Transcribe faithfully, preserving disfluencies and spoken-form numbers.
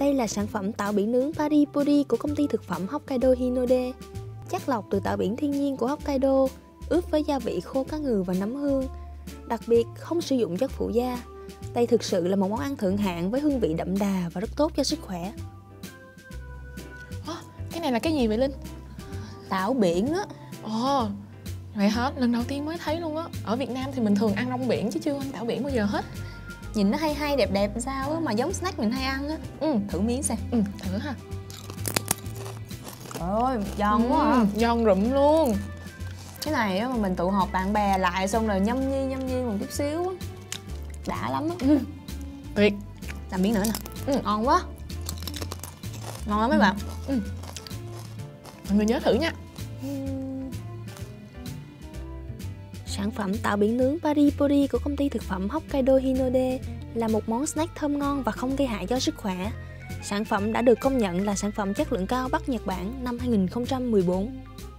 Đây là sản phẩm tảo biển nướng Pari Pori của công ty thực phẩm Hokkaido Hinode. Chất lọc từ tảo biển thiên nhiên của Hokkaido, ướp với gia vị khô cá ngừ và nấm hương. Đặc biệt không sử dụng chất phụ gia. Đây thực sự là một món ăn thượng hạng với hương vị đậm đà và rất tốt cho sức khỏe. Ồ, cái này là cái gì vậy Linh? Tảo biển đó. Ồ, vậy hả? Lần đầu tiên mới thấy luôn á. Ở Việt Nam thì mình thường ăn rong biển chứ chưa ăn tảo biển bao giờ hết. Nhìn nó hay hay đẹp đẹp sao á, mà giống snack mình hay ăn á. Ừ, thử miếng xem. Ừ, thử ha. Trời ơi, giòn quá à. Giòn rụm luôn. Cái này á mà mình tụ họp bạn bè lại xong rồi nhâm nhi nhâm nhi một chút xíu á, đã lắm á. Ừ. Tuyệt. Làm miếng nữa nè. Ừ. Ngon quá. Ngon lắm mấy Ừ. bạn. Ừ. Mọi người nhớ thử nha. Ừ. Sản phẩm tảo biển nướng Pari Pori của công ty thực phẩm Hokkaido Hinode là một món snack thơm ngon và không gây hại cho sức khỏe. Sản phẩm đã được công nhận là sản phẩm chất lượng cao Bắc Nhật Bản năm hai nghìn không trăm mười bốn.